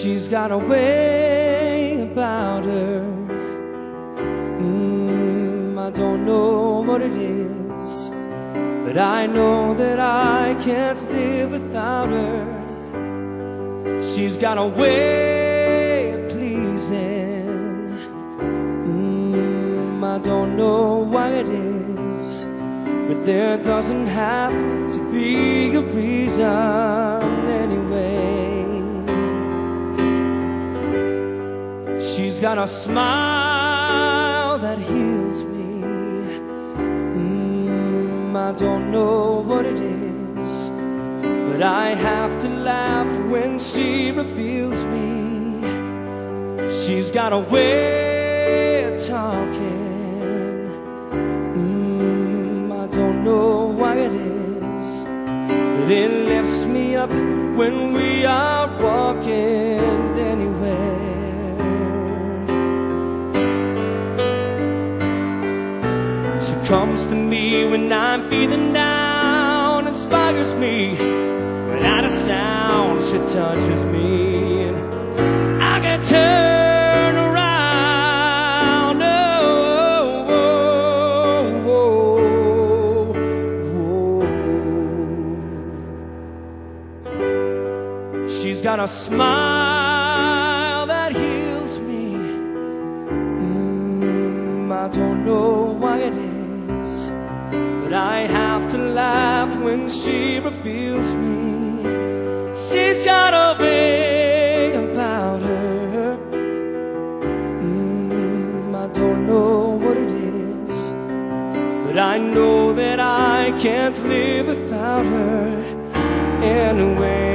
She's got a way about her. I don't know what it is, but I know that I can't live without her. She's got a way of pleasing. I don't know why it is, but there doesn't have to be a reason anyway. She's got a smile that heals me. I don't know what it is, but I have to laugh when she reveals me. She's got a way of talking. I don't know why it is, but it lifts me up when we are walking anywhere. She comes to me when I'm feeling down, inspires me without a sound. She touches me and I can turn around. Oh, oh, oh, oh. She's got a smile that heals me. I don't know why it is, but I have to laugh when she reveals me. She's got a way about her. I don't know what it is, but I know that I can't live without her anyway.